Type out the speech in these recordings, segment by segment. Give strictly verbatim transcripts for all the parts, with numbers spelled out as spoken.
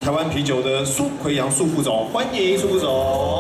台湾啤酒的苏奎阳苏副总，欢迎苏副总。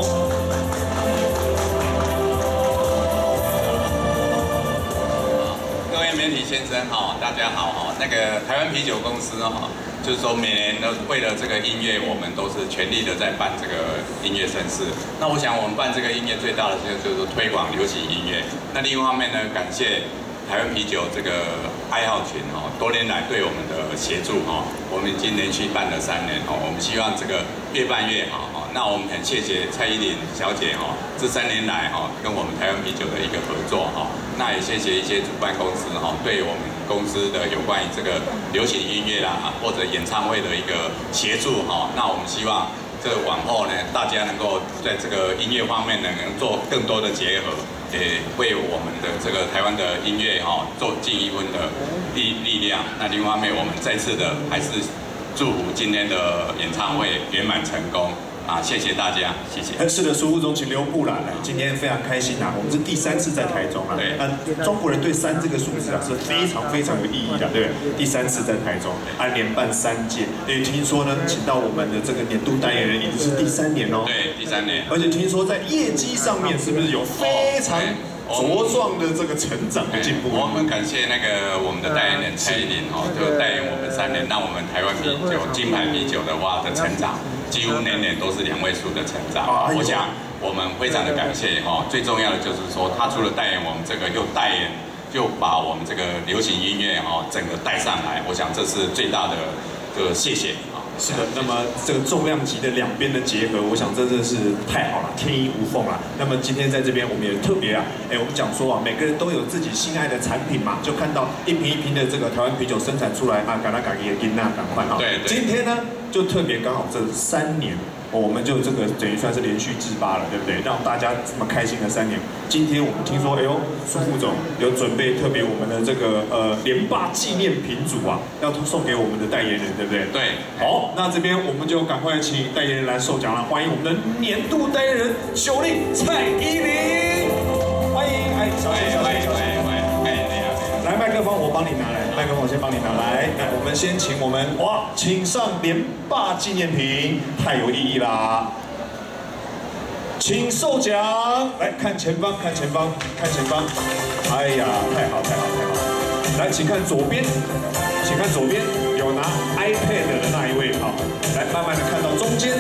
各位媒体先生哈，大家好哈。那个台湾啤酒公司哈，就是说每年都为了这个音乐，我们都是全力的在办这个音乐盛事。那我想我们办这个音乐最大的就是推广流行音乐。那另一方面呢，感谢台湾啤酒这个爱好群哈，多年来对我们的协助哈，我们已经连续办了三年哈，我们希望这个越办越好哈。那我们很谢谢蔡依林小姐哈，这三年来哈跟我们台湾啤酒的一个合作哈，那也谢谢一些主办公司哈对我们公司的有关于这个流行音乐啦或者演唱会的一个协助哈。那我们希望这个往后呢，大家能够在这个音乐方面呢，能做更多的结合。也为我们的这个台湾的音乐哈做尽一分的力力量。那另外一方面，我们再次的还是祝福今天的演唱会圆满成功啊！谢谢大家，谢谢。 是的，苏副总，请留步啦。来，今天非常开心啊，我们是第三次在台中啊。 对。 那中国人对三这个数字啊是非常非常有意义的，对不对？第三次在台中，啊，连办三届。也听说呢，请到我们的这个年度代言人已经是第三年哦。 对，第三年。 而且听说在业绩上面是不是有非常茁壮的这个成长和进步？ 我们感谢那个我们的代言人蔡依林哦，就代言我们三年，让我们台湾啤酒金牌啤酒的话的成长，几乎年年都是两位数的成长。我想我们非常的感谢哈，最重要的就是说，他除了代言我们这个，又代言就把我们这个流行音乐哈整个带上来，我想这是最大的这个谢谢。 是的，那么这个重量级的两边的结合，我想真的是太好了，天衣无缝了。那么今天在这边，我们也特别啊，哎，我们讲说啊，每个人都有自己心爱的产品嘛，就看到一瓶一瓶的这个台湾啤酒生产出来啊，赶快赶紧给那赶快啊。 对对。 今天呢，就特别刚好这三年。我们就这个等于算是连续制霸了，对不对？让大家这么开心的三年。今天我们听说，哎呦，苏副总有准备特别我们的这个呃连霸纪念品组啊，要送给我们的代言人，对不对？ 对。 好，那这边我们就赶快请代言人来受奖了，欢迎我们的年度代言人九令蔡依林，欢迎，哎，小姐，小姐，小姐，哎，来麦克风我帮你拿来。麦克风我先帮你拿来，来，我们先请我们哇，请上连霸纪念品，太有意义啦！请受奖，来看前方，看前方，看前方，哎呀，太好，太好，太好！来，请看左边，请看左边，有拿 iPad 的那一位，好，来慢慢的看到中间，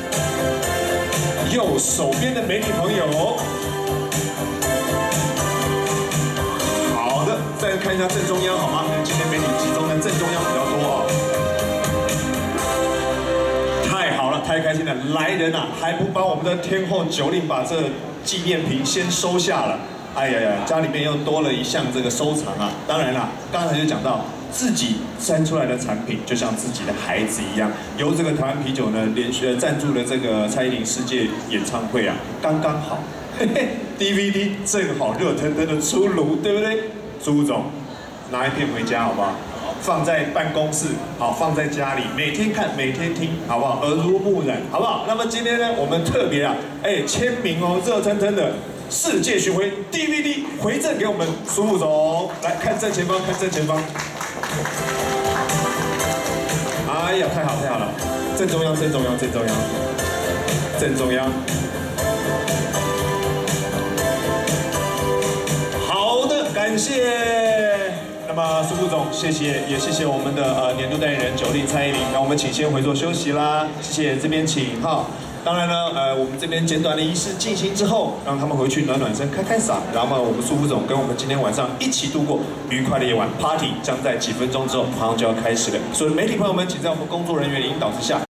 右手边的美女朋友。再看一下正中央好吗？今天媒体集中在正中央比较多啊。太好了，太开心了！来人啊，还不帮我们的天后九令把这纪念品先收下了？哎呀呀，家里面又多了一项这个收藏啊。当然啦，刚才就讲到自己生出来的产品，就像自己的孩子一样。由这个台湾啤酒呢，连续赞助了这个蔡依林世界演唱会啊，刚刚好。嘿嘿 ，D V D 正好热腾腾的出炉，对不对？苏副总，拿一片回家好不好？放在办公室，好，放在家里，每天看，每天听，好不好？耳濡目染，好不好？那么今天呢，我们特别啊，哎，签名哦，热腾腾的世界巡回 D V D 回赠给我们苏副总，来看正前方，看正前方。哎呀，太好太好了，正中央，正中央，正中央，正中央。感谢，那么苏副总，谢谢，也谢谢我们的呃年度代言人九令蔡依林。那我们请先回座休息啦，谢谢，这边请哈。当然呢，呃，我们这边简短的仪式进行之后，让他们回去暖暖身、开开嗓，然后我们苏副总跟我们今天晚上一起度过愉快的夜晚 ，Party 将在几分钟之后马上就要开始了。所以媒体朋友们，请在我们工作人员的引导之下。